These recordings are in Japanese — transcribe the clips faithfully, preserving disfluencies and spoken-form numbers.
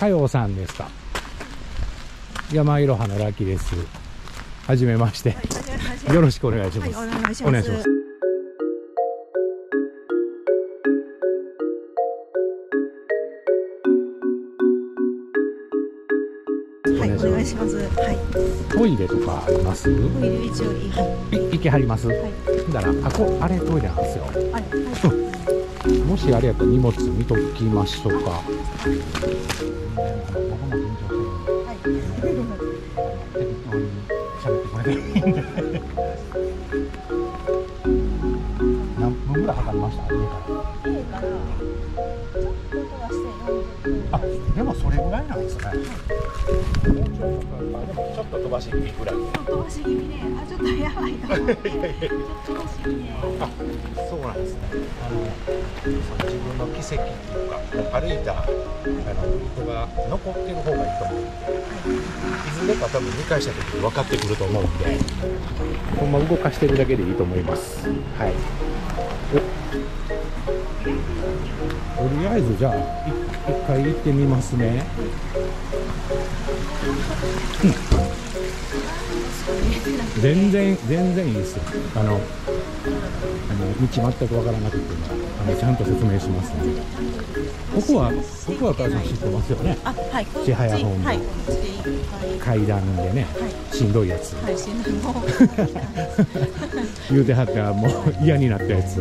かようさんですか。山いろはのラッキーです。はじめまして。よろしくお願いします。 はい、お願いします。 お願いします。 はい、お願いします。はい。 トイレとかあります？ トイレ一応いい。はい。 い、行きはります？ はい。 だから、あ、こ、あれトイレなんですよ。 はい。はい。 もしあれやったら荷物見ときましょうか。僕も緊張してるんで。 はい。 適当に喋ってくれていいんで。何分ぐらいかかりました？家から。 家からちょっと飛ばしてよんじゅっぷん。 あ、でもそれぐらいなんですね。もうちょっとかかる。あ、でもちょっと飛ばし気味ぐらい。 飛ばし気味で、あ、ちょっとやばいと思って。ちょっと飛ばし気味で。 あ、そうなんですね。あの、その自分の軌跡っていうか、歩いたあのルートが残ってる方がいいと思うんで、いずれか多分にかいした時に分かってくると思うんで、ほんま動かしてるだけでいいと思います。はい。とりあえずじゃあ一回行ってみますね。うん、全然全然いいですよ。あのあの道全くわからなくてもあのちゃんと説明しますので。ここはここは母さん知ってますよね。 あ、はい。 千早本部、 はい。 階段でね、はい、しんどいやつ。 はい、しんどいもう言うてはったもう嫌になったやつ。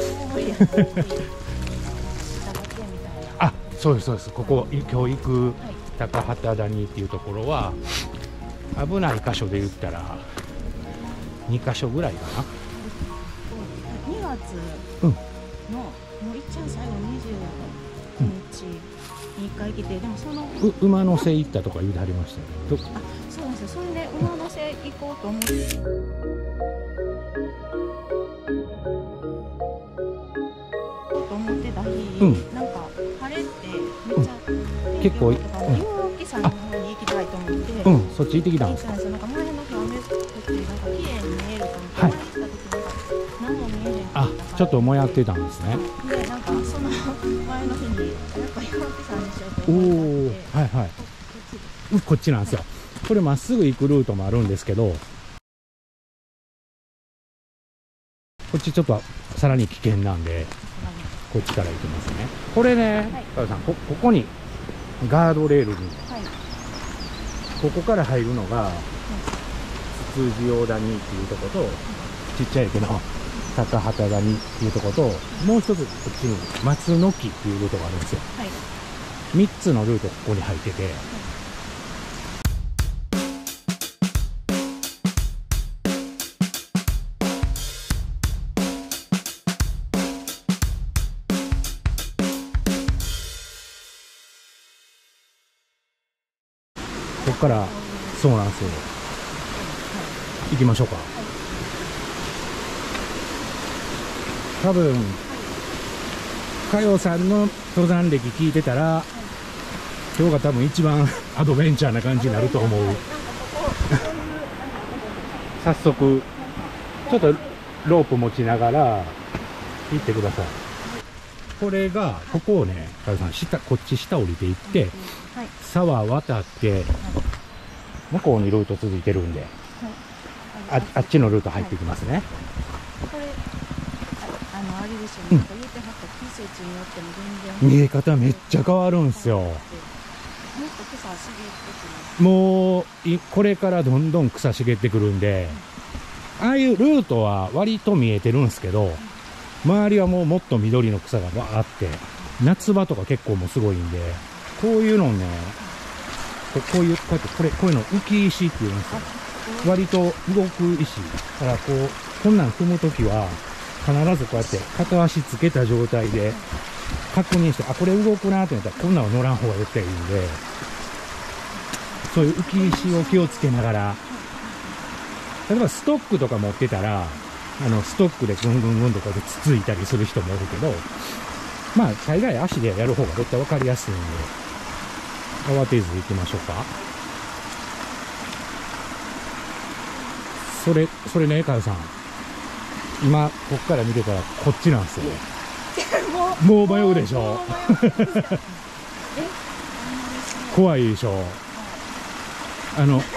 あ、そうですそうです。ここ今日行く高畑谷っていうところは危ない箇所で言ったらにかしょぐらいかな。 にがつの、うん、もういっちゃん最後にじゅうくにちにいっかい来て、でもそのう馬の背行ったとか言うてはりましたよね。 あ、そうなんですよ。それで馬の背行こうと思って。と思ってた日、うん、なんか晴れてめっちゃ、うん、結構、うん、岩木山の方に行きたいと思って、 うん、そっち行ってきたんですか。 なんか前の日雨降ってなんか綺麗に見えると思って、はい、前来た時なんか何も見えへんかったから、あ、 ちょっともやってたんですね。 で、なんかその前の日にやっぱ岩木山にしようとお思って、 お、はいはい、こっちなんですよ。これまっすぐ行くルートもあるんですけど、こっちちょっとさらに危険なんでこっちから行きますね。これね、加藤さん、こここにガードレールに、はい、ここから入るのがつつじ大谷っていうとこと、ちっちゃいけど高畑谷っていうとこと、もう一つこっちに松の木っていうルートがあるんですよ。はい、みっつのルートここに入ってて、はい、ここからそうなんですよ。行きましょうか。多分佳代さんの登山歴聞いてたら、今日が多分一番アドベンチャーな感じになると思う。早速ちょっとロープ持ちながら行ってください。これがここをね、佳代さん下、こっち下降りていって、はい、沢渡って向こうにルート続いてるんで、はい、あ, あっちのルート入っていきますね。 これあのあれですよね、うん、なんか言ってはった季節によっても全然見え方めっちゃ変わるんですよ。もっと草茂ってくる。 もうこれからどんどん草茂ってくるんで、ああいうルートは割と見えてるんですけど、周りはもうもっと緑の草がバーって、夏場とか結構もうすごいんで、こういうのね、こういうこうやってこれこういうの浮石っていうんですよ。割と動く石だから、こうこんなん踏むときは必ずこうやって片足つけた状態で確認して、あ、これ動くなってなったらこんなの乗らん方が絶対いいんで、そういう浮石を気をつけながら、例えばストックとか持ってたら、あのストックでぐんぐんぐんとこうやってつついたりする人もいるけど、まあ大概足でやる方が絶対分かりやすいんで、慌てず行きましょうか。それそれね、佳代さん、今こっから見てたらこっちなんですよ。もう迷うでしょ。 怖いでしょ。あの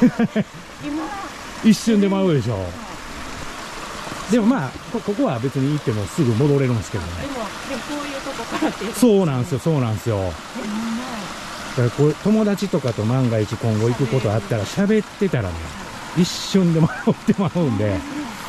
一瞬で迷うでしょ。でもまあ こ, ここは別に行ってもすぐ戻れるんですけどね。 でもでもこういうとこからっていう、 そうなんですよ、そうなんですよ。だからこう友達とかと万が一今後行くことあったら喋ってたらね、一瞬で迷ってまうんで。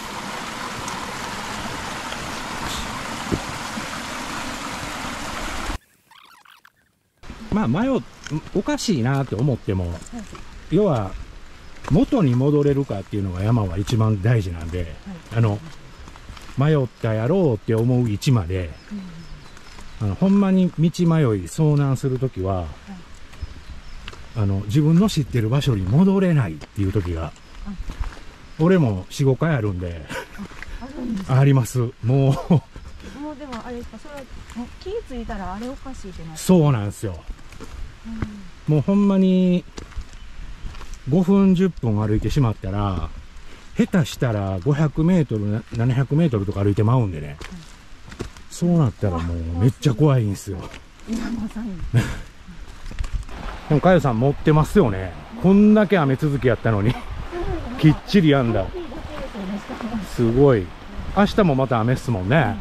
まあ迷う、おかしいなって思っても、要は元に戻れるかっていうのが山は一番大事なんで、あの迷ったやろうって思う位置まで、あのほんまに道迷い遭難するときは、あの自分の知ってる場所に戻れないっていう時が、俺もよん、ごかいあるんで。あります。もうもうでもあれですか、それはもう気づいたらあれおかしいってなって。 そうなんですよ。うん、もうほんまにごふんじゅっぷん歩いてしまったら、下手したらごひゃくメートルななひゃくメートルとか歩いてまうんでね、うん、そうなったらもうめっちゃ怖いんですよ。 今まさにでもかよさん持ってますよね。こんだけ雨続きやったのにきっちりやんだ。すごい。明日もまた雨っすもんね。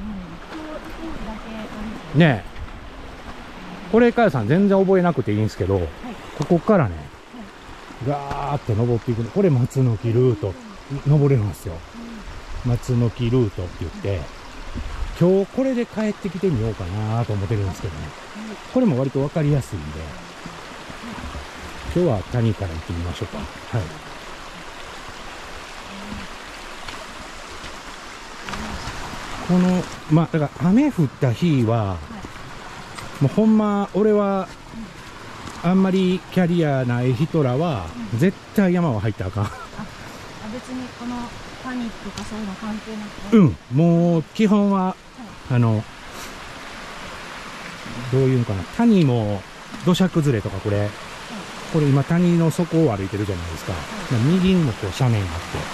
ねえ、これかよさん全然覚えなくていいんですけど、はい、ここからね、はい、ガーって登っていくの。これ松の木ルート登れるんですよ。うん、松の木ルートって言って、今日これで帰ってきてみようかなと思ってるんですけどね。これも割と分かりやすいんで、今日は谷から行ってみましょうか。はい。このまあだから雨降った日は、もうほんま俺はあんまりキャリアない人らは絶対山は入ったらあかん。あ、 別にこのパニックとかそういうの関係なくて、 うん、もう基本は、はい、あのどういうのかな、谷も土砂崩れとか、これ、はい、これ今谷の底を歩いてるじゃないですか。はい、右にもこう斜面があって、はい、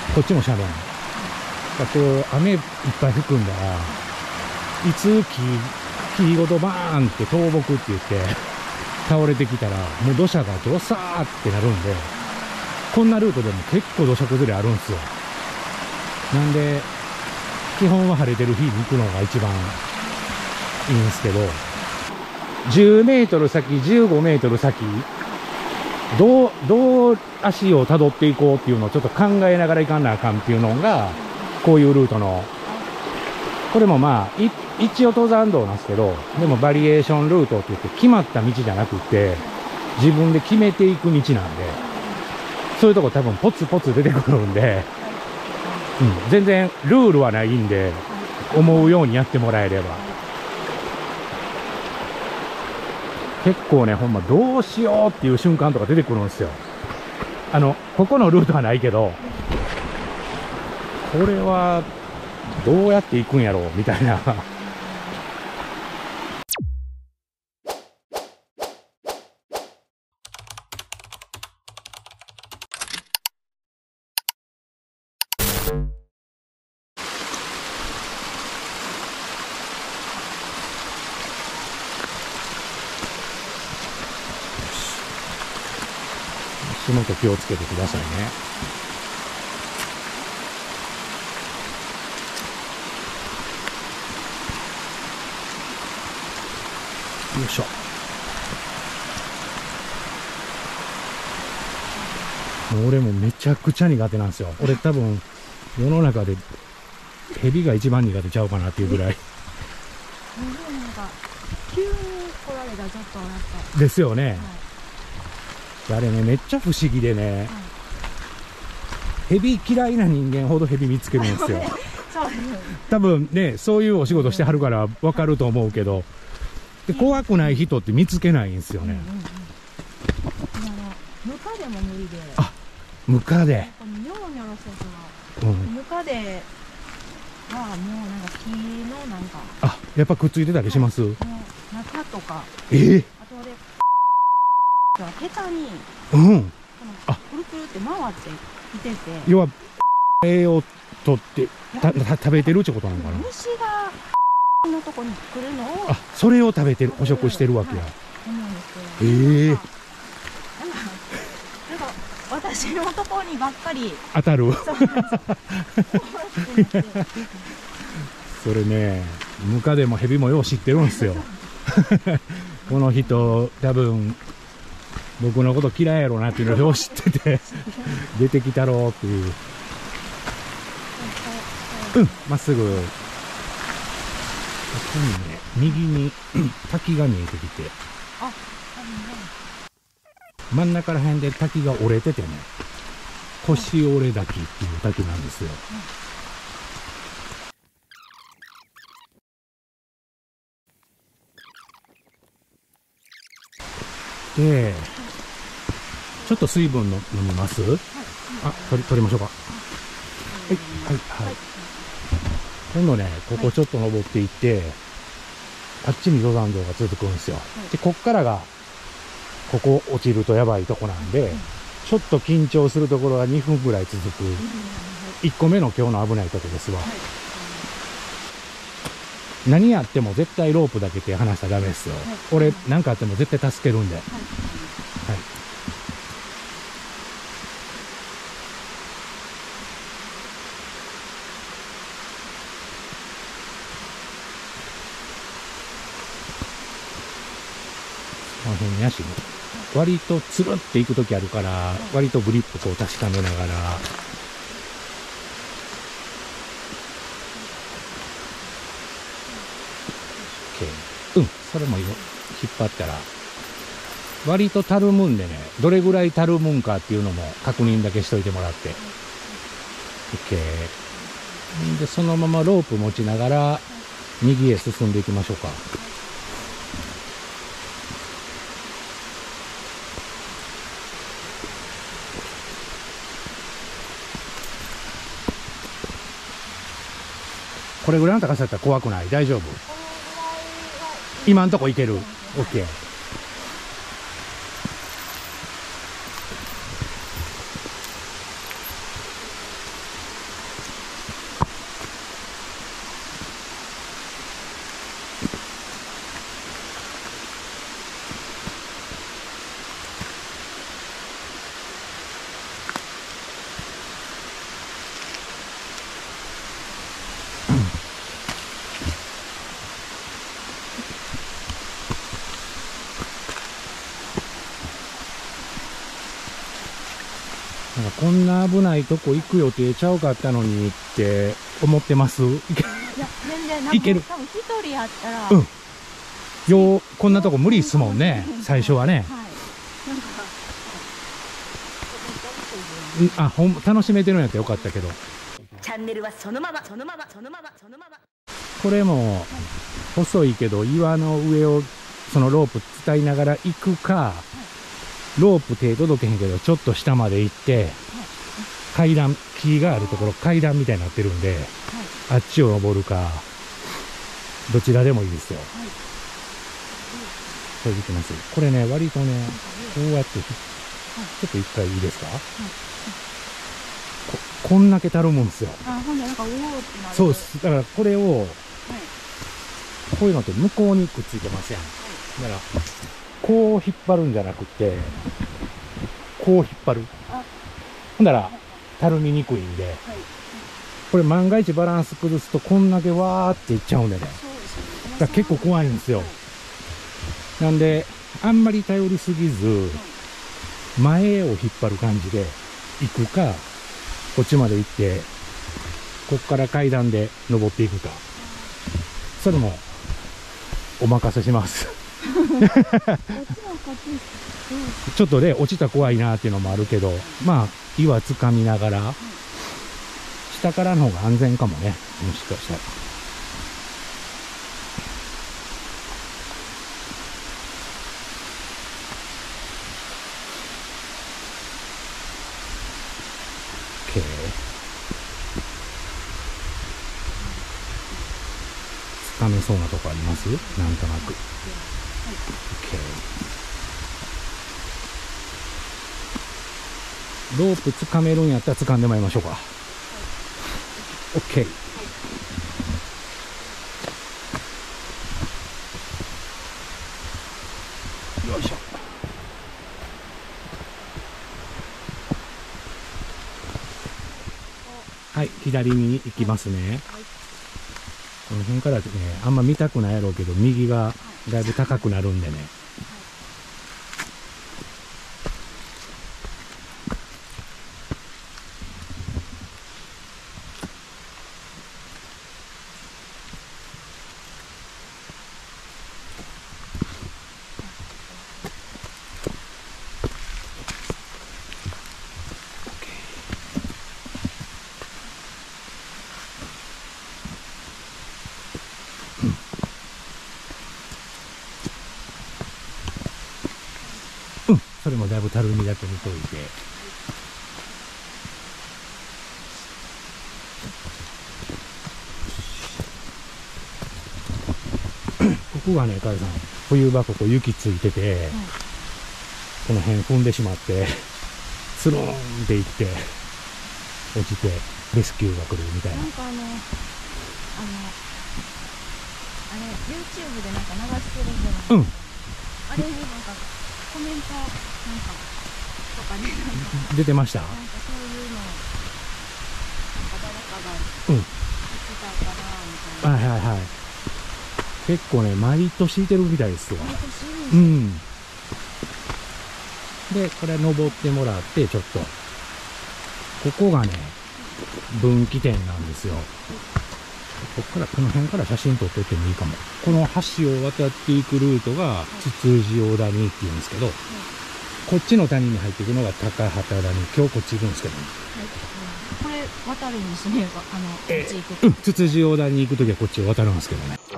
こっちも斜面、はい、こう雨いっぱい吹くんだら、いつ木木ごとバーンって倒木って言って倒れてきたら、もう土砂がドサーってなるんで、こんなルートでも結構土砂崩れあるんですよ。なんで基本は晴れてる日に行くのが一番いいんですけど、じゅうメートル先、じゅうごメートル先、どうどう足をたどっていこうっていうのをちょっと考えながら行かなあかんっていうのがこういうルートの、これもまあい一応登山道なんですけど、でもバリエーションルートって言って決まった道じゃなくて自分で決めていく道なんで、そういうとこ多分ポツポツ出てくるんで、うん、全然ルールはないんで思うようにやってもらえれば。結構ね、ほんまどうしようっていう瞬間とか出てくるんですよ。あのここのルートはないけど、これはどうやって行くんやろうみたいな。足元気をつけてくださいね。よいしょ。もう俺もめちゃくちゃ苦手なんですよ。俺多分世の中でヘビが一番苦手ちゃうかなっていうぐらい。 なんか急に来られたらちょっとなんかですよね。 はい、 あれね、めっちゃ不思議でね、はい、ヘビ嫌いな人間ほどヘビ見つけるんですよ。多分ね、そういうお仕事してはるから分かると思うけど、で怖くない人って見つけないんですよね。 ムカデも無理で。 あ、ムカデ。 ニョロニョロせず、うん、ムカデはもうなんか木のなんか。 あ、やっぱくっついてたりします？ もう中とか。 えー、 あと俺ヘタに、 うん、 あ、くるくるって回っていてて、 要は栄養とってたた食べてるってことなのかな。 虫がのとこに来るのを、 あ、それを食べてる、捕食してるわけや。 はい、思うんですけど、 ええー、 私のところにばっかり当たる。 そうなんですよそれね、ムカデもヘビもよう知ってるんですよ。この人、多分僕のこと嫌いやろうなっていうのをよう知ってて、出てきたろうっていう。うん、まっすぐ。ここにね、右に滝が見えてきて、 あ、 真ん中ら辺で滝が折れててね、腰折れ滝っていう滝なんですよ。で、ちょっと水分の飲みます？あ、取り、取りましょうか。はい、はい、はい。今度ね、ここちょっと登っていって、あっちに登山道が続くんですよ。で、こっからが、ここ落ちるとやばいとこなんで、ちょっと緊張するところがにふんぐらい続く、いっこめの今日の危ないとこですわ。何やっても絶対ロープだけ手離したらダメですよ。俺、何かあっても絶対助けるんで。はい。この辺に足も割とつるっていくときあるから、割とグリップこう確かめながら。うん、それもいいよ。引っ張ったら。割とたるむんでね、どれぐらいたるむんかっていうのも確認だけしといてもらって。OK。で、そのままロープ持ちながら、右へ進んでいきましょうか。これぐらいの高さだったら怖くない？大丈夫？今んとこいける？ OK。なんかこんな危ないとこ行く予定ちゃうかったのにって思ってます？いいや、全然、なんか、多分一人やったら、 うん。よう、こんなとこ無理っすもんね、最初はね。はい。なんか、あ、ほん、楽しめてるんやったらよかったけど。 チャンネルはそのまま、そのまま、そのまま、そのまま。 これも、細いけど岩の上を、そのロープ伝いながら行くか、ロープ手届けへんけど、ちょっと下まで行って、階段、木があるところ、階段みたいになってるんで、あっちを登るか、どちらでもいいですよ。これできます。これね、割とね、こうやって、ちょっと一回いいですか？こ、こんだけたるむんですよ。 あ、ほんでなんか、うおーってなる。 そうです。だからこれを、こういうのって向こうにくっついてますやん。だから、こう引っ張るんじゃなくて、こう引っ張る。ほんだら、たるみにくいんで、これ万が一バランス崩すとこんだけわーっていっちゃうんでね。だから結構怖いんですよ。なんで、あんまり頼りすぎず、前を引っ張る感じで行くか、こっちまで行って、こっから階段で登っていくか。それも、お任せします。ちょっとね、落ちたら怖いなっていうのもあるけど、まあ、岩つかみながら、下からの方が安全かもね、もしかしたら。OK。つかめそうなとこあります？なんとなく。OK。ロープ掴めるんやったら掴んでまいりましょうか。OK。よいしょ。 はい、左に行きますね。 はい。 この辺からね、あんま見たくないやろうけど、右がだいぶ高くなるんでね。うん、それもだいぶたるみだけ見といて。ここがね、かえさん、冬場ここ雪ついてて、うん、この辺踏んでしまって、スローンっていって、落ちて、レスキューが来るみたいな。 なんかあの、あの、あれ、YouTube でなんか流してるんじゃないですか。うん。あれになんか、コメント、なんか、とかね、なんか出てました。 なんかそういうの、なんか誰かが、 うん。 言ってたかな、みたいな。 はいはいはい。結構ね、毎年いてるみたいですよ。 毎年うん。で、これ登ってもらって、ちょっと、ここがね、分岐点なんですよ。ここから、この辺から写真撮ってってもいいかも。この橋を渡っていくルートが、つつじ大谷っていうんですけど、はい、こっちの谷に入っていくのが高畑谷。今日こっち行くんですけどね。 はい、これ、渡るんですね、あの、こっち行くと。 うん、つつじ大谷に行くときはこっちを渡るんですけどね。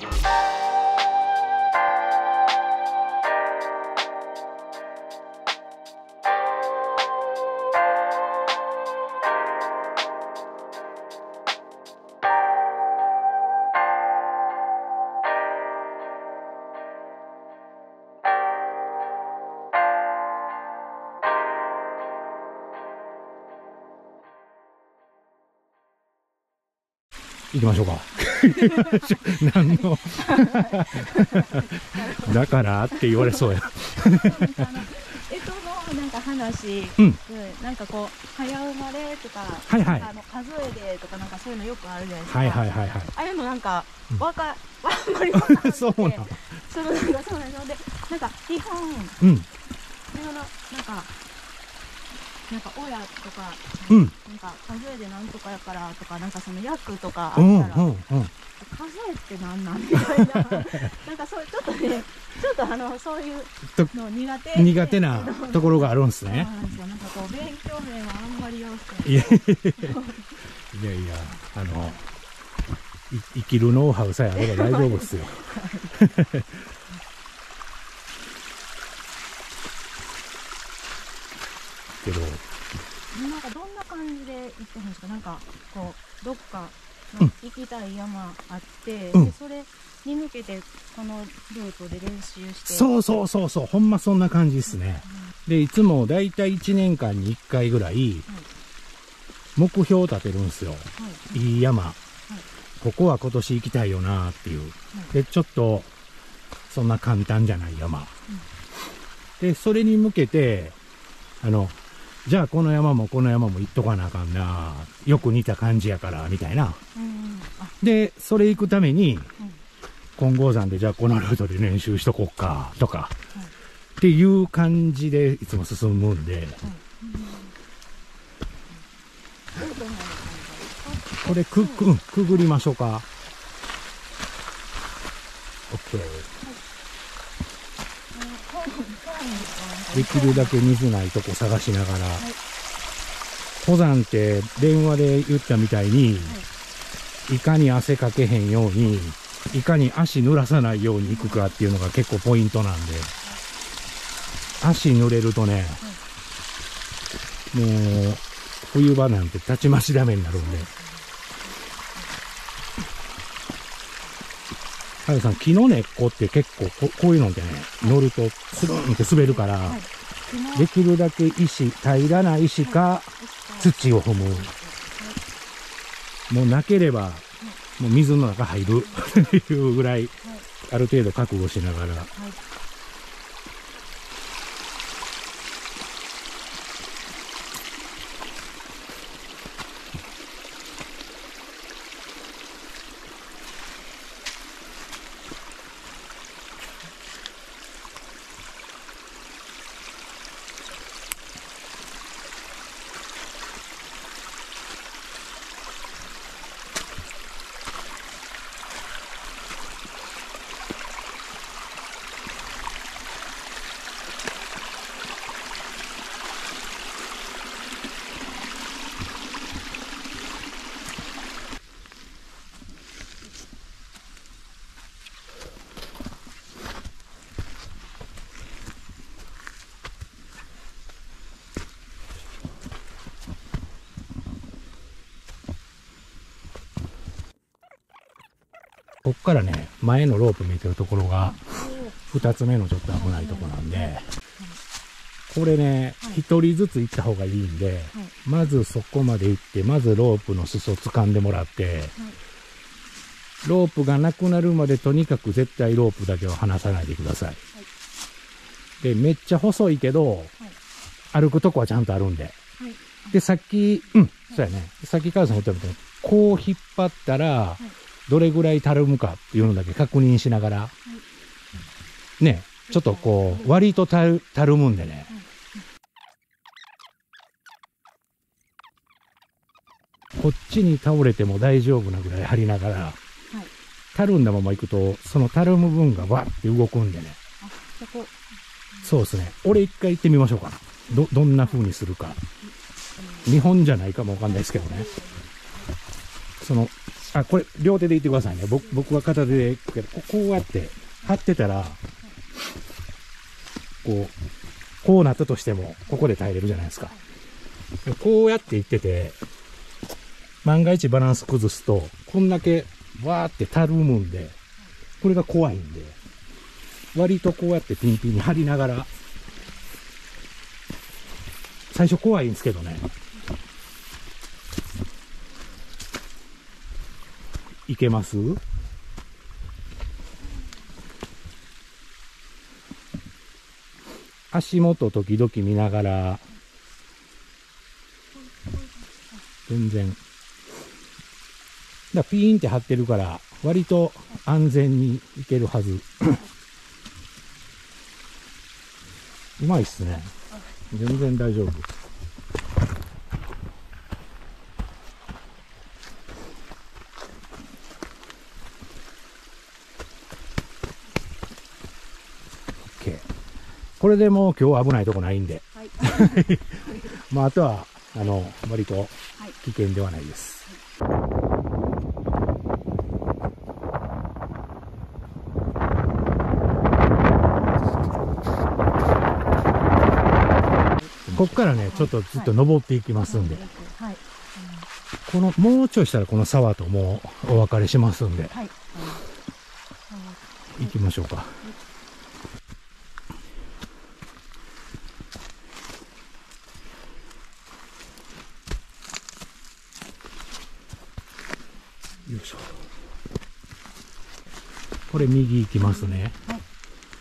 行きましょうか。何のだからって言われそうや。 えとのなんか話、うん、なんかこう早生まれとか、 はいはい、 あの数えでとかなんかそういうのよくあるじゃないですか。 はいはいはいはい。 ああいうのなんかわか、あんまりわかんなくて、 そうなの。 そのなんかそうなので、なんか基本、 うん、 そのなんか。なんか親とか、 うん、 なんか数えでなんとかやからとか、なんかその役とかあったら、うんうんうん、数えってなんなんみたいな、なんかそうちょっとね、ちょっとあのそういうの苦手苦手なところがあるんですね。 そうなんですよ。なんかこう勉強面はあんまりよろしくない。 いやいやいや、あの生きるノウハウさえあれば大丈夫ですよ。けどなんかどんな感じで行ってるんですか。なんかこうどっかの行きたい山あって、うん、でそれに向けてこのルートで練習して。 そうそうそうそう、ほんまそんな感じですね。うん、でいつもだいたいいちねんかんにいっかいぐらい目標を立てるんですよ。はい、いい山、はい、ここは今年行きたいよなっていう、はい、でちょっとそんな簡単じゃない山、うん、でそれに向けてあのじゃあこの山もこの山も行っとかなあかんな、よく似た感じやからみたいな、うん、でそれ行くために、うん、金剛山でじゃあこのルートで練習しとこっかとか、うん、っていう感じでいつも進むんで、うんうん、これく、く、くぐりましょうか。 OK、できるだけ水ないとこ探しながら、はい、登山って電話で言ったみたいに、はい、いかに汗かけへんようにいかに足濡らさないように行くかっていうのが結構ポイントなんで、はい、足濡れるとね、はい、もう冬場なんてたちまちダメになるんで。はやさん、木の根っこって結構 こ, こういうのってね、乗るとスルンって滑るから、はい、できるだけ石、平らな石か土を踏む。もうなければ、もう水の中入るっていうぐらい、ある程度覚悟しながら。はい、 こっからね、前のロープ見えてるところが、二つ目のちょっと危ないところなんで、これね、一人ずつ行った方がいいんで、まずそこまで行って、まずロープの裾を掴んでもらって、ロープがなくなるまでとにかく絶対ロープだけは離さないでください。で、めっちゃ細いけど、歩くとこはちゃんとあるんで。で、さっき、うん、そうやね。さっき母さん言ったみたいに、こう引っ張ったら、どれぐらいたるむかっていうのだけ確認しながら、ね、ちょっとこう、割とたる、たるむんでね。こっちに倒れても大丈夫なぐらい張りながら、たるんだまま行くと、そのたるむ分がわって動くんでね。そうですね。俺一回行ってみましょうかな。ど、どんな風にするか。日本じゃないかもわかんないですけどね。その、あ、これ、両手で行ってくださいね。僕、僕は片手で行くけど、こうやって張ってたら、こう、こうなったとしても、ここで耐えれるじゃないですか。こうやって行ってて、万が一バランス崩すと、こんだけわーってたるむんで、これが怖いんで、割とこうやってピンピンに張りながら、最初怖いんですけどね。いけます？足元時々見ながら、全然。だピーンって張ってるから、割と安全にいけるはず。うまいっすね。全然大丈夫。これでもう今日危ないとこないんで。はい、まああとは、あの、割と危険ではないです。こっからね、ちょっとずっと登っていきますんで。はい、この、もうちょいしたらこの沢ともうお別れしますんで。はい、行きましょうか。よいしょ。これ右行きますね。はい、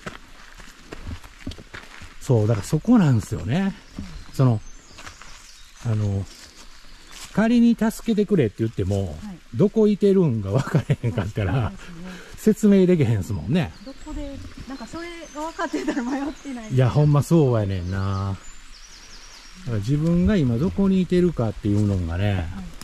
そう、だからそこなんですよね。うん、その、あの、仮に助けてくれって言っても、はい、どこいてるんが分からへんかったら、ね、説明できへんすもんね。 どこで、なんかそれが分かってたら迷ってない。 いや、ほんまそうやねんな。だから自分が今どこにいてるかっていうのがね、はい、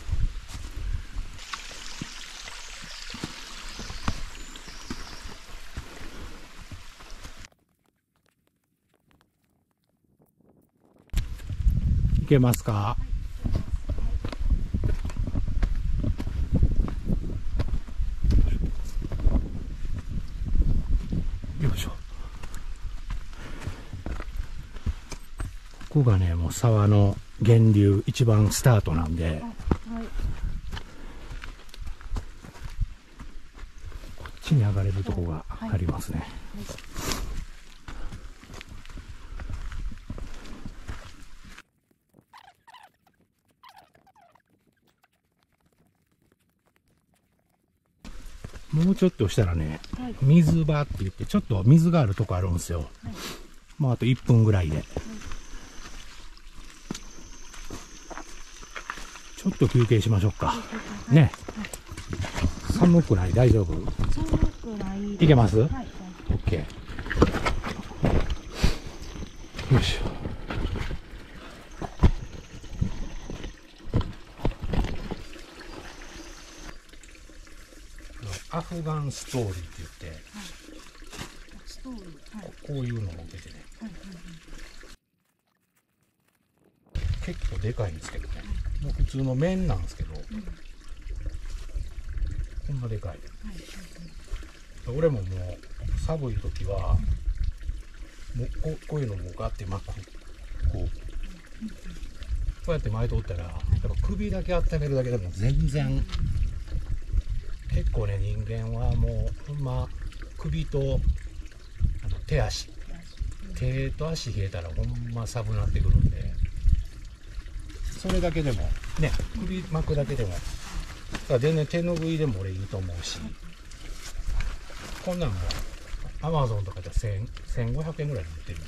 いけますか？よいしょ。ここがね、もう沢の源流一番スタートなんで、はい、こっちに上がれるとこがありますね。はいはい、もうちょっとしたらね、はい、水場って言って、ちょっと水があるとこあるんですよ。はい、もうあといっぷんぐらいで。はい、ちょっと休憩しましょうか。はい、ね。はい、寒くない？大丈夫？ 寒くない。 いけます？はい。オッケー。よいしょ。アフガンストーリーって言って、はい、ストーリー、はい、こういうのを受けてね、はいはいはい、結構でかいんですけどね、もう普通の面なんですけど、うん、こんなでかい、はいはい、俺ももう寒い時は、うん、もうこう、こういうのもガッて巻く、こう、うん、こうやって巻いておったら、やっぱ首だけ温めるだけでも全然結構ね、人間はもうほんま首とあの手足、手と足冷えたらほんま寒なってくるんで、それだけでもね、首巻くだけでもだから全然手ぬぐいでも俺いいと思うし、こんなんもアマゾンとかでせんごひゃくえんぐらいで売ってる。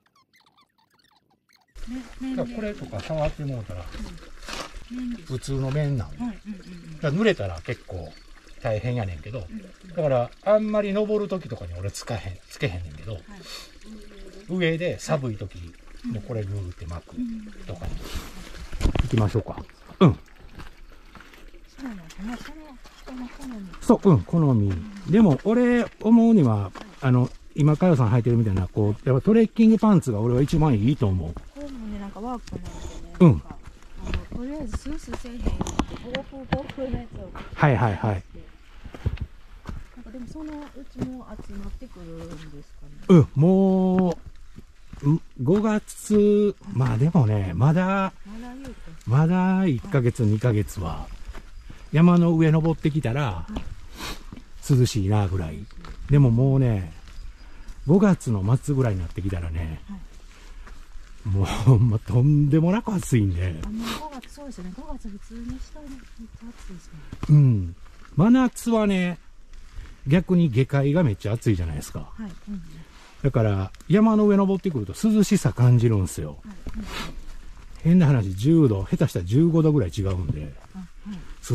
だからこれとか触ってもうたら普通の綿なの、だから濡れたら結構大変やねんけど、だからあんまり登る時とかに俺つかへんつけへんねんけど、上で寒い時もうこれグーって巻くとかに行きましょうか。うん、 そうなんですね。それは人の好み。 そう、うん、好み。でも俺思うにはあの今佳代さん履いてるみたいなこうやっぱトレッキングパンツが俺は一番いいと思う。 これもね、なんかワークなんでね、 うん、 なんかあのとりあえずスースーせえへんように防風防風のやつをはいはいはい。 なんかでもそのうちも集まってくるんですかね。 うん、もうごがつ、まあでもね、まだまだ言うとまだいっかげつにかげつは山の上登ってきたら涼しいなぐらい。でももうね、ごがつの末ぐらいになってきたらね、もうほんまとんでもなく暑いんで。 あのごがつ、そうですよね。ごがつ普通に下にめっちゃ暑いですね。 うん。真夏はね、逆に下界がめっちゃ暑いじゃないですか。 はい。うん、 だから山の上登ってくると涼しさ感じるんですよ。 はい。うん、 変な話、じゅうど、下手したらじゅうごどぐらい違うんで、 あ、はい。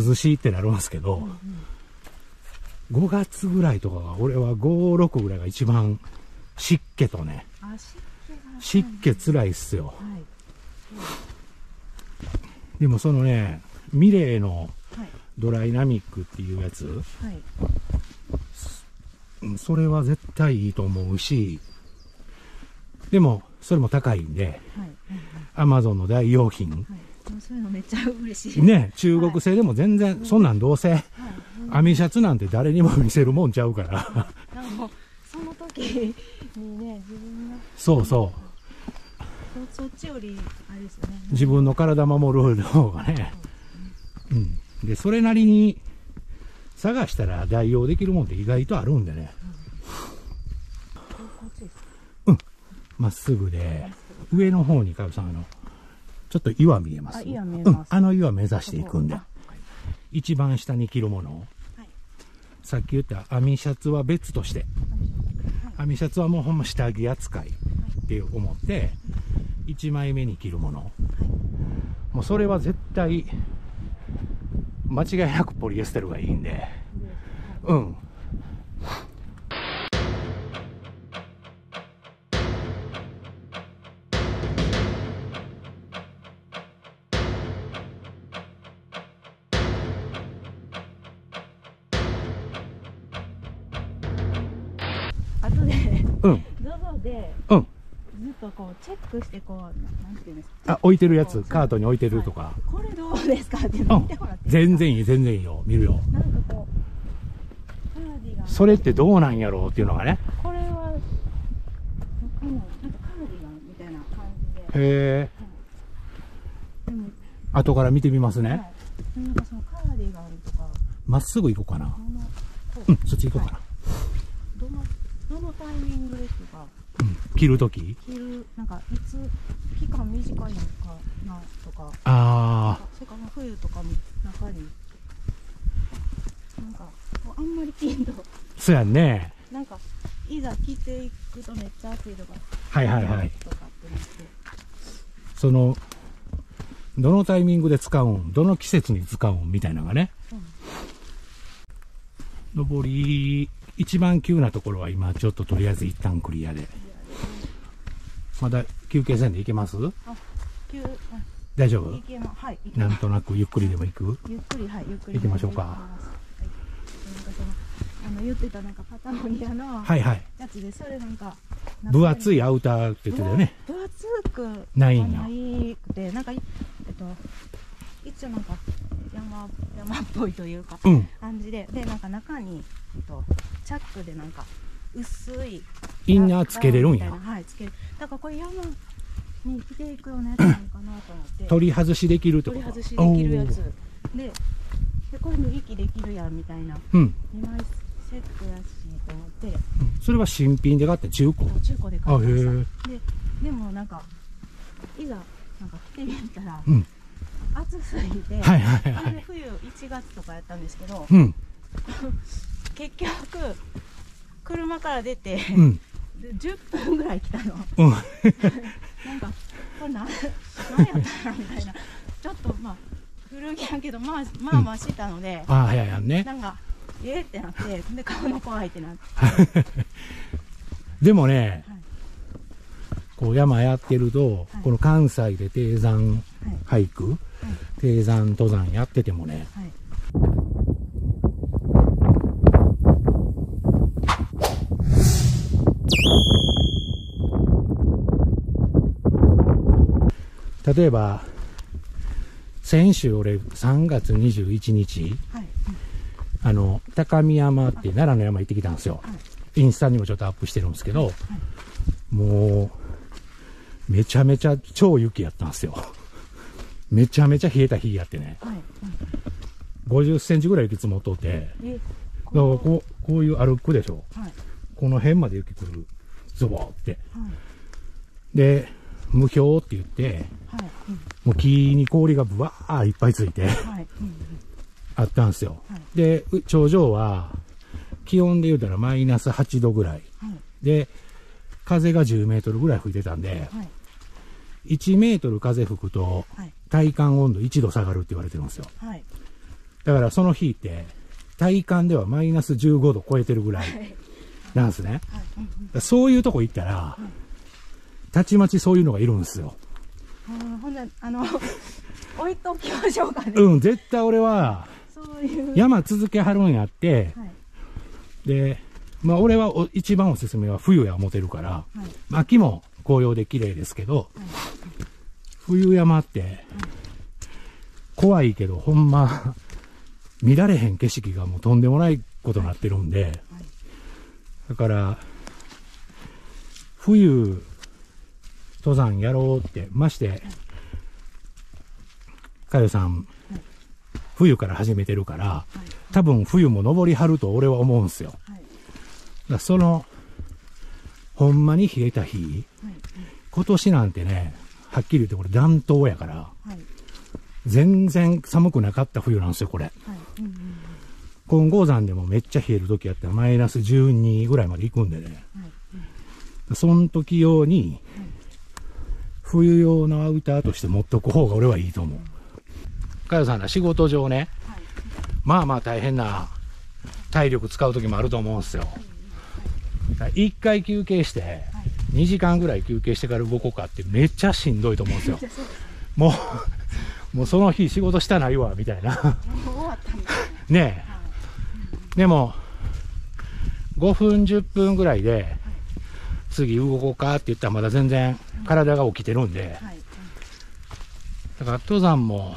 涼しいってなるんですけど、 うんうん、 ごがつぐらいとかが、俺はご、ろくぐらいが一番湿気とね、 あ、湿気が。 湿気つらいっすよ。 はい。 でもそのね、ミレーのはい。 ドライナミックっていうやつ、 はい。 うんそれは絶対いいと思うし、でもそれも高いんで、 はい。 アマゾンの代用品、 はい。でもそういうのめっちゃ嬉しい。 ね、中国製でも全然、そんなんどうせ、 はい。 網シャツなんて誰にも見せるもんちゃうから。 なんかもうその時にね、自分がそうそう。 そ, そっちよりあれですよね。 自分の体守る方がね。うん。で、それなりに探したら代用できるもんって意外とあるんでね。 こっちですか。 うん。まっすぐで、上の方にかよさん、あの、ちょっと岩見えます。 あ、岩見えます。 うん。あの岩目指していくんで。一番下に着るもの。 はい。 さっき言った網シャツは別として。網シャツはもうほんま下着扱いって思って、いちまいめに着るもの。もうそれは絶対、間違いなくポリエステルがいいんで。うん。 あとで、 うん。 ゾゾで、 うん。 ずっとこうチェックしてこう、ななんていうんですか。 あ、置いてるやつ、カートに置いてるとか。 これどうですかって見てうん。 もらっていいですか。 全然いい、全然いいよ。見るよ。 なんかこう、カーディガン。 それってどうなんやろうっていうのがね。 これは、わかんない。なんかカーディガンみたいな感じで。 へえ。 でも、 後から見てみますね。 はい。なんかそのカーディガンとか、 まっすぐ行こうかな。 どの、こうん、そっち行こうかな。 どの、どのタイミングですか。 うん。着るとき着る、なんかいつ期間短いのかなとか、 あそれから冬とかも中になんかこうあんまりピンとあ、そうやんね。 なんかいざ着ていくとめっちゃ暑いとか、 はいはいはい。 とかってなって、 その、どのタイミングで使うん、どの季節に使うんみたいなのがね。 うん、 上り、一番急なところは今ちょっととりあえず一旦クリアで。まだ休憩せんで行けます？ あ、急、 大丈夫？ いけま、はい、いけなまんとなくゆっくりでも行く？ ゆっくり、はい、ゆっくり行きましょうか。 はい、なんかそのあの言ってたなんかパタゴニアのはいはい。 やつで、それなんか分厚いいアウターって言ってたよね。 分厚くないんやないくて、なんかいえっと一応なんか山山っぽいというか、 うん。 感じで、でなんか中にえっとチャックでなんか薄いインナーつけれるんやみたいな。はい、つける。だからこれ山に着ていくようなやつなのかなと思って。 取り外しできるってこと？ 取り外しできるやつで、ででこれ脱ぎ着できるやんみたいな、 うん。 にまいセットやしと思って、 それは新品で買って中古？ 中古で買いましあ、へた。ででもなんかいざなんか着てみたら、 うん。 暑すぎて、 はいはいはい。 それで冬いちがつとかやったんですけど、 うん。 結局車から出て、 うん。 でじゅっぷんぐらい来たの。 うん。 なんかこれなんなんやったらみたいな。ちょっとまあ古着やけどまあまあまあしたので、 ああ、早いやんね。 なんかえーってなって、で顔の怖いってなって。 でもね、 はい、 こう山やってると、 はい、 この関西で低山ハイク、はい、低山登山やっててもね、はい、例えば先週俺さんがつにじゅういちにち、はい、あの高見山って奈良の山行ってきたんですよ、はい、インスタにもちょっとアップしてるんですけど、はい、もうめちゃめちゃ超雪やったんですよ。めちゃめちゃ冷えた日やってね、はい、ごじゅっセンチぐらい雪積もっとって、だからこう、こういう歩くでしょ、はい、この辺まで雪来る、ゾボーって、はい、で無氷って言って、はい、うん、もう木に氷がぶわーいっぱいついて、はい、うん、あったんですよ、はい、で頂上は気温で言うたらマイナスはちどぐらい、はい、で風がじゅうメートルぐらい吹いてたんで、はい、いちメートル風吹くと体感温度いちど下がるって言われてるんですよ、はい、だからその日って体感ではマイナスじゅうごど超えてるぐらいなんですね、はい、そういうとこ行ったら、はい、たちまちそういうのがいるんですよ。 ほんであの置いときましょうかね。 うん、絶対俺は山続けはるんやって、はい、でまあ俺はお一番おすすめは冬や持てるから、はい、秋も紅葉で綺麗ですけど、はい、冬山って、はい、怖いけどほんま見られへん景色がもうとんでもないことになってるんで、はいはい、だから冬登山やろうって、まして、かよさん、はい、冬から始めてるから、はい、多分冬も登りはると俺は思うんすよ。はい、だその、ほんまに冷えた日、はい、今年なんてね、はっきり言ってこれ暖冬やから、はい、全然寒くなかった冬なんですよ、これ。はい、うんうん、金剛山でもめっちゃ冷える時やったらマイナスじゅうにぐらいまで行くんでね、はい、うん、その時用に、はい、冬用のアウターとして持っとく方が俺はいいと思う。かよさんら仕事上ね、はい、まあまあ大変な体力使う時もあると思うんですよ。いっかい休憩してにじかんぐらい休憩してから動こうかってめっちゃしんどいと思うんですよ。もうもうその日仕事したないわみたいなねえ、でもごふんじゅっぷんぐらいで次動こうかって言ったらまだ全然体が起きてるんで、だから登山も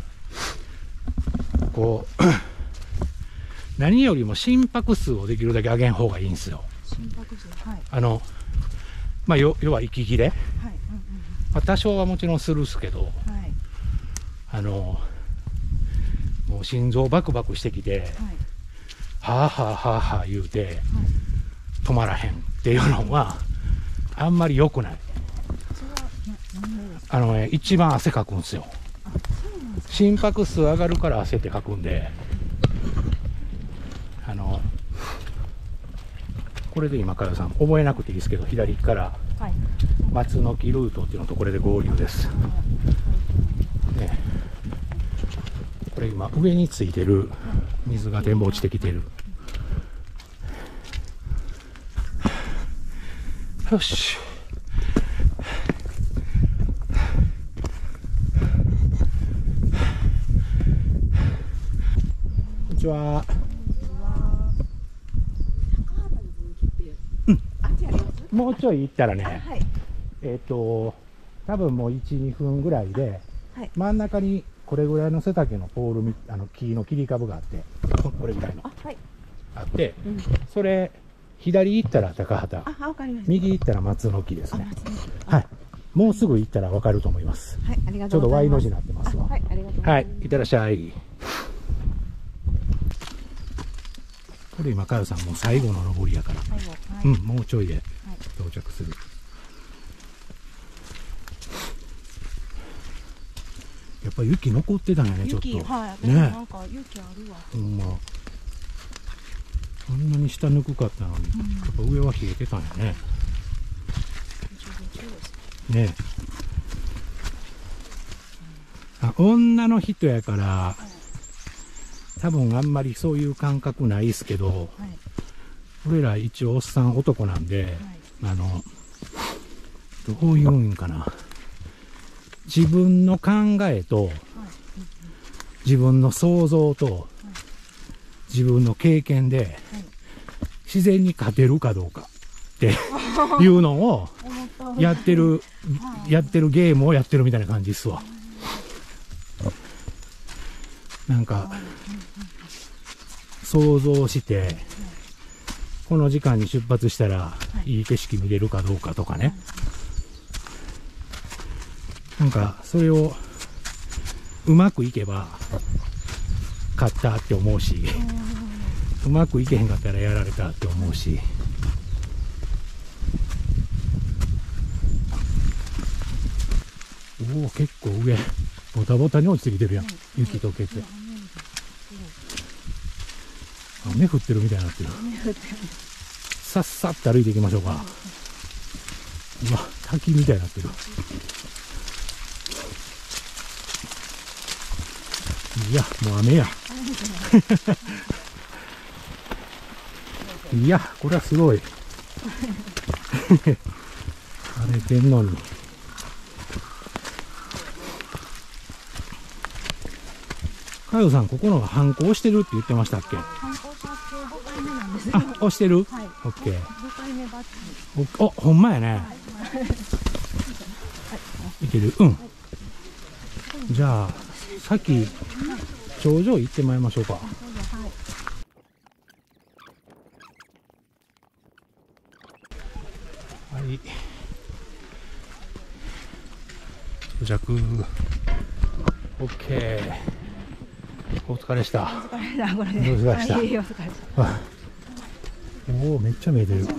こう何よりも心拍数をできるだけ上げん方がいいんですよ。心拍数、はい、あのまあ要は息切れ、はい、うんうん、まあ、多少はもちろんするっすけど、はい、あのもう心臓バクバクしてきて、はい、はあはあはあはあ言うて、はい、止まらへんっていうのはあんまり良くない。あのね、一番汗かくんですよ。心拍数上がるから汗ってかくんで、あのこれで今からさん覚えなくていいですけど、左から松の木ルートっていうのとこれで合流です、ね、これ今上についてる水が全部落ちてきてる。よし、こんにちは。もうちょい行ったらね、はい、えっと多分もういち、にふんぐらいで、はい、真ん中にこれぐらいの背丈のポールみ、あの木の切り株があって、これぐらいの あ,、はい、あって、うん、それ左行ったら高畑、右行ったら松の木ですね。はい、もうすぐ行ったら分かると思います。はい、ありがとうございます。ちょうど Y の字になってますわ。はい、ありがとうございます。はい、いってらっしゃい。 これ今かよさんもう最後の登りやから、 最後、はい、 うん、もうちょいではい、 到着する。やっぱ雪残ってたんやね、ちょっと。 雪、はい、 ね、 なんか雪あるわ。 ほんま。あんなに下ぬくかったのに、 うん、 やっぱ上は冷えてたんやね。ねえ。あ、女の人やから、多分あんまりそういう感覚ないっすけど、はい、俺ら一応おっさん男なんで、はい、あの、どういうんかな。自分の考えと、はい、自分の想像と、はい、自分の経験で、はい、自然に勝てるかどうかっていうのをやってる、やってるゲームをやってるみたいな感じっすわ。なんか、想像して、この時間に出発したらいい景色見れるかどうかとかね。なんか、それをうまくいけば勝ったって思うし、うまくいけへんかったらやられたって思うし。おお、結構上、ボタボタに落ちてきてるやん。雪溶けて。雨降ってるみたいになってる。さっさっと歩いていきましょうか。うわ、滝みたいになってる。いや、もう雨や。いや、これはすごい。晴れてんのに。かよさん、ここの反抗してるって言ってましたっけ？ 反抗します。ごかいめなんです。 あ、押してる？ はい。 オッケー。 ごかいめバッチリ。お、ほんまやね。いける？うん。じゃあ、さっき、頂上行ってまいりましょうか。はい。到着。オッケー。お疲れした。お疲れした。これで。 お疲れした。 はい、お疲れした。 おお、めっちゃ見えてる。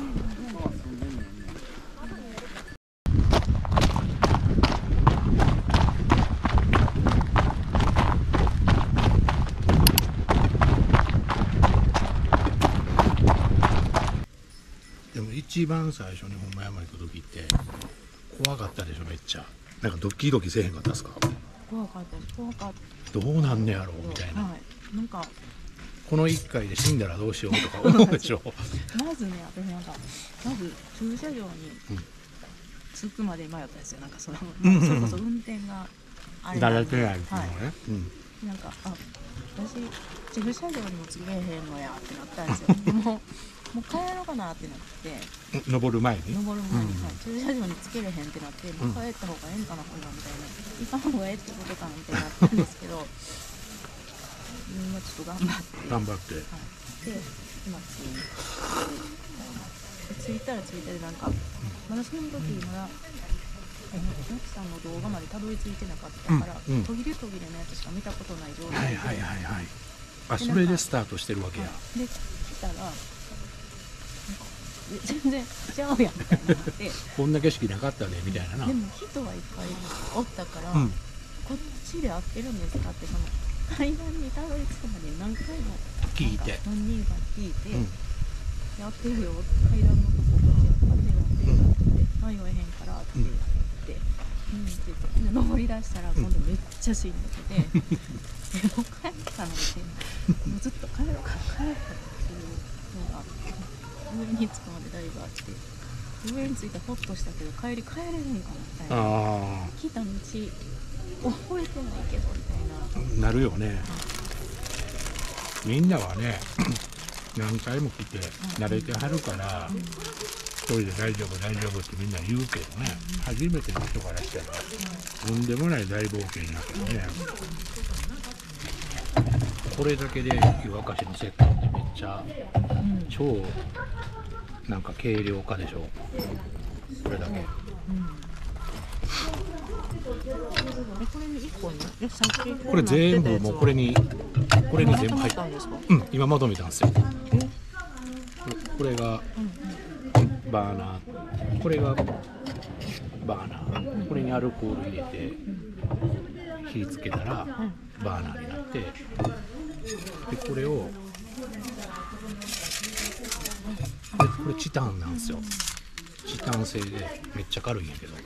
でも一番最初にほんま山行く時って怖かったでしょ、めっちゃ。なんかドキドキせえへんかったですか？ 怖かったです。怖かった。 どうなんねやろうみたいな、 はい、なんかこのいっかいで死んだらどうしようとか思うでしょ。 まずね、私なんかまず駐車場に着くまで迷ったんですよ。なんかその、うん、それこそ運転があれなんで、 慣れてないっていうのね、はい、うん、 なんかあ私駐車場にも着けへんのやってなったんですよ。でももう帰ろうかなってなって、 登る前に登る前に、うん、はい、駐車場につけれへんってなって、もう帰った方がええんかな、これはみたいな、行かん方がええってことかなみたいになったんですけど、今ちょっと頑張って頑張って、はい、 で今着いて、着いたら着いたで、なんかまだその時まだ奥さんの動画までたどり着いてなかったから、うんうん、途切れ途切れのやつしか見たことない状態で、はいはいはいはい、 あ、それでスタートしてるわけや。 で来たら全然ちゃうやんみたいになってこんな景色なかったねみたいなな。 でも人はいっぱいおったから、うん、こっちで合ってるんですかって、その階段にたどり着くまで何回も聞いて、 本人が聞いて、うん、やってるよ、階段のとここっちやってるやってるよって迷えへんからって言って、うん、うんって言って登り出したら今度めっちゃしんどくて、うん、でも帰ったのでもうずっと帰ろうか帰ろうかっていうのが上に着くまでだいぶあって、上に着いてホッとしたけど帰り帰れるんかなみたいな、来た道覚えてないけどみたいななるよね。みんなはね何回も来て慣れてはるから、うん、一人で大丈夫大丈夫ってみんな言うけどね、うん、初めての人からしたら、うん、とんでもない大冒険になってね、うん、これだけで湯沸かしのセットってめっちゃ、うん、超なんか軽量化でしょ、これだけ、うん、これ全部もうこれにこれに全部入って、うん、今まとめたんですよ。 これがバーナー、これがバーナー、これにアルコール入れて火つけたらバーナーになって、でこれをでこれチタンなんですよ。チタン製でめっちゃ軽いんやけど、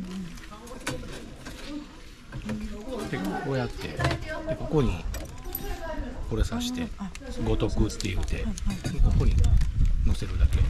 でこうやってでここにこれ刺して五徳って言うて、ここに乗せるだけ。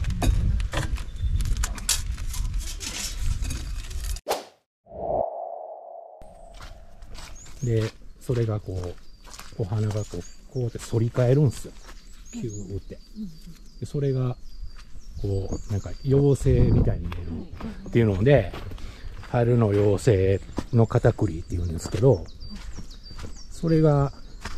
でそれがこうお花がこうこうやって反り返るんですよ、キューって。でそれがこうなんか妖精みたいに見えるっていうので、春の妖精の片栗っていうんですけど、それが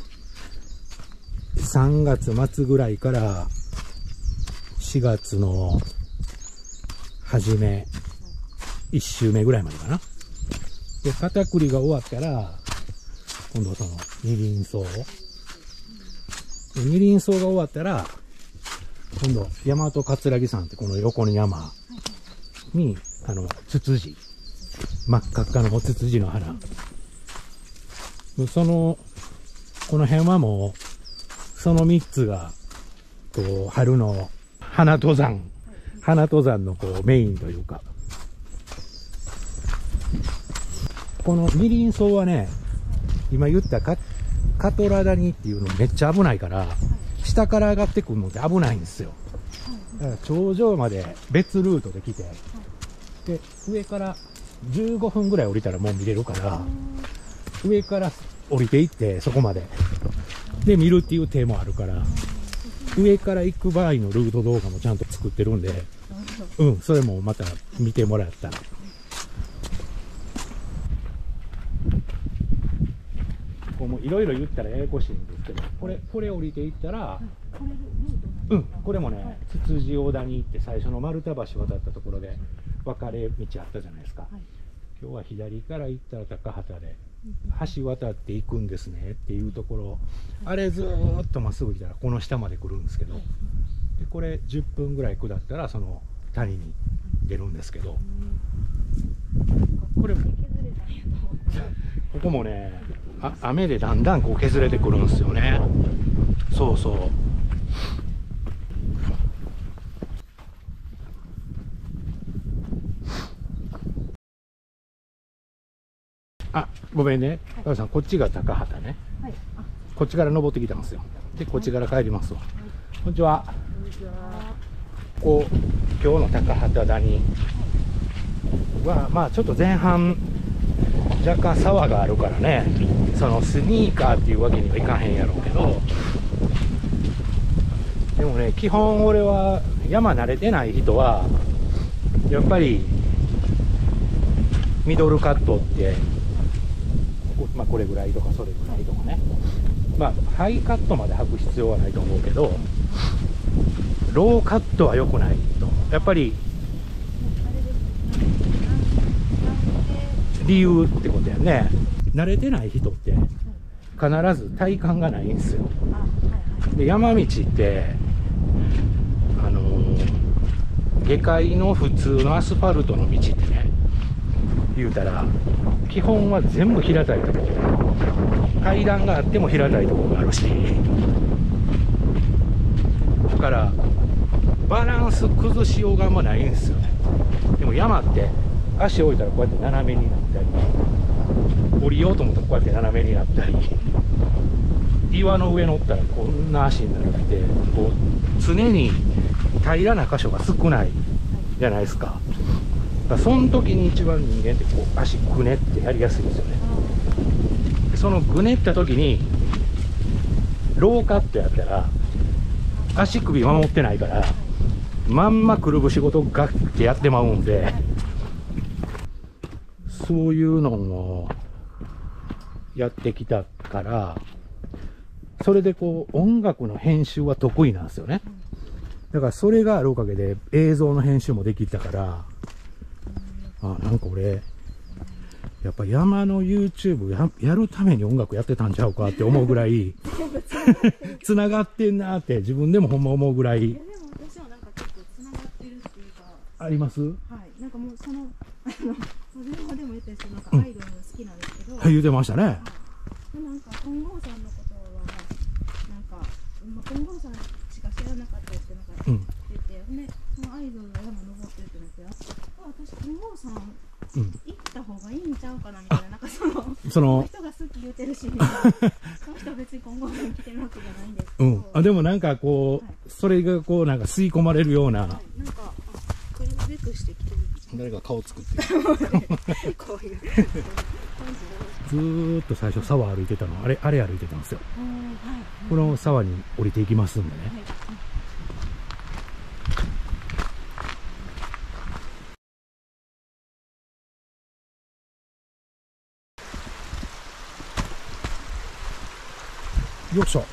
さんがつ末ぐらいからしがつの初めいっ週目ぐらいまでかな。で片栗が終わったら今度その二輪草、二輪草が終わったら今度大和葛城山ってこの横の山にあのツツジ、真っ赤っかのツツジの花、そのこの辺はもうそのみっつがこう春の花登山、花登山のこうメインというか、この二輪草はね、今言ったカカトラ谷っていうのめっちゃ危ないから、下から上がってくるのって危ないんですよ。だから頂上まで別ルートで来て、で上からじゅうごふんぐらい降りたらもう見れるから、上から降りていってそこまでで見るっていう手もあるから、上から行く場合のルート動画もちゃんと作ってるんで、うん、それもまた見てもらったら。こうもいろいろ言ったらややこしいんですけど、これこれ降りていったら、うん、これもね、つつじ大谷って最初の丸太橋渡ったところで分かれ道あったじゃないですか。今日は左から行ったら高畑で橋渡っていくんですねっていうところ、あれずーっとまっすぐ来たらこの下まで来るんですけど、でこれじゅっぷんぐらい下ったらその谷に出るんですけど、これもここもね、あ雨でだんだんこう削れてくるんですよね。そうそう。あ、ごめんね、母さん、こっちが高畑ね。はい、こっちから登ってきたんですよ。で、こっちから帰りますわ。はい、こんにちは。こんにちは。こう、今日の高畑谷は、まあ、ちょっと前半。若干沢があるからね、そのスニーカーっていうわけにはいかへんやろうけど、でもね、基本俺は山慣れてない人はやっぱりミドルカットって、まあ、これぐらいとかそれぐらいとかね、まあハイカットまで履く必要はないと思うけど、ローカットは良くないと、やっぱり理由ってことやね。慣れてない人って必ず体幹がないんですよ。で山道ってあのー、下界の普通のアスファルトの道ってね、言うたら基本は全部平たいところ、階段があっても平たいところがあるし、だからバランス崩しようがあんまないんですよね。でも山って足置いたらこうやって斜めになったり、降りようと思ったらこうやって斜めになったり、岩の上乗ったらこんな足になって、こう常に平らな箇所が少ないじゃないですか。だからその時に一番人間ってこう足ぐねってやりやすいんですよね。そのぐねった時にローカットやったら足首守ってないからまんまくるぶしごとガッてやってまうんで、そういうのをやってきたから、それでこう音楽の編集は得意なんですよね。だからそれがあるおかげで映像の編集もできたから、あ、なんか俺やっぱ山の YouTube や, やるために音楽やってたんちゃうかって思うぐらいつながってんなって自分でもほんま思うぐらい。 でも私もなんか聞あります？ はい、なんかもうそのあの前半でも言ったんですけど、なんかアイドル好きなんですけど、 はい、言うてましたね。 はい、でなんか金剛さんのことはなんか、まあ、金剛さんしか知らなかったですけど、なんか言ってて、うん、でそのアイドルが山登ってるってなって、あ、私金剛さん行った方がいいんちゃうかなみたいな、なんかそのその人が好き言ってるし、その人は別に金剛さん来てるわけじゃないんですけど、うん、あでもなんかこう、はい、それがこうなんか吸い込まれるような、はい、 なんか来るべくしてきてる。 誰か顔作ってるこういうずーっと最初沢歩いてたの、あれあれ歩いてたんですよ。はい、この沢に降りていきますんでね。はい、よいしょ。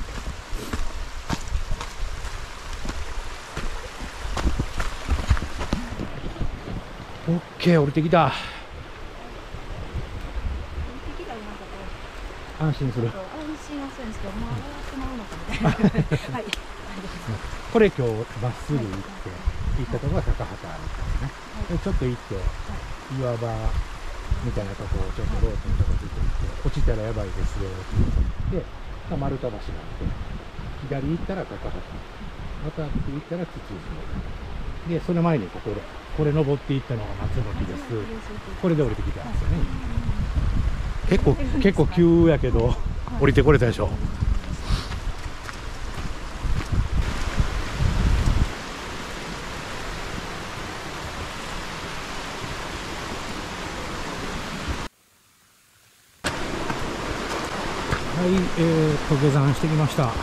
オッケー、降りてきた。安心する。安心はするんですけど、まあ、しまうのかみたいな。はい。 これ今日まっすぐ行って、行ったところが高畑ですね。で、ちょっと行って、岩場みたいなところをちょっとロープのところに行って、落ちたらやばいですよって言って、で、丸太橋があって、左行ったら高畑、また行ったら土津で、その前にここで、これ登っていったのが松の木です。これで降りてきたんですよね。結構、結構急やけど、降りてこれたでしょ。はい、えー、と下山してきました。え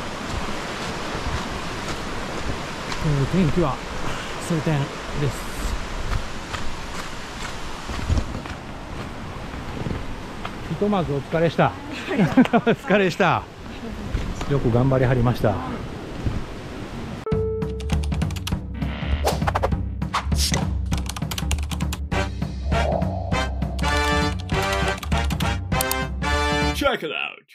ー、天気は晴天です。ひとまずお疲れした。お疲れした。よく頑張りはりました。Check it out。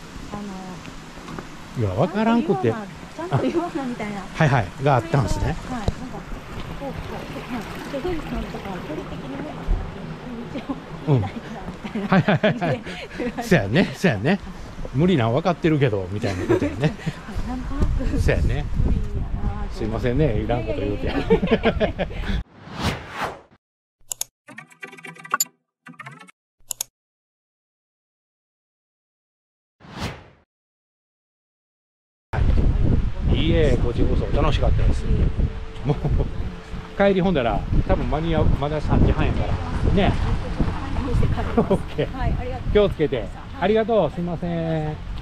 いや、わからんくて。 ちゃんと言わなみたいな。 はいはい、があったんですね。はい、なんか、こう、こう、富士山とか距離的にね、うん。はいはいはい。そうやね、そうやね。無理なん分かってるけどみたいなことやね。そうやね。すいませんね、いらんこと言うて。いいえ、こちらこそ楽しかったです。もう帰りほんだら多分間に合う、まださんじはんやからね。オッケー。気をつけて。ありがとう。すいません。